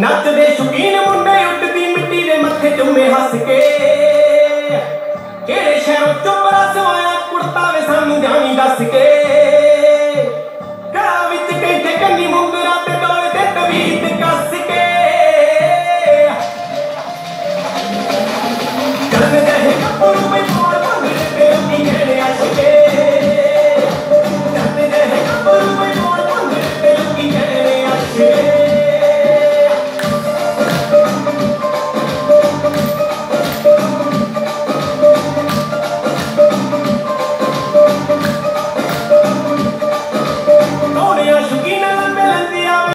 नचदे शौकीन मुंडे उड्डदी मिट्टी दे मत्थे चुम्मे हस के किहड़े शहरों चुंबड़ा सवाया कुड़ता वे सानू जानी दस के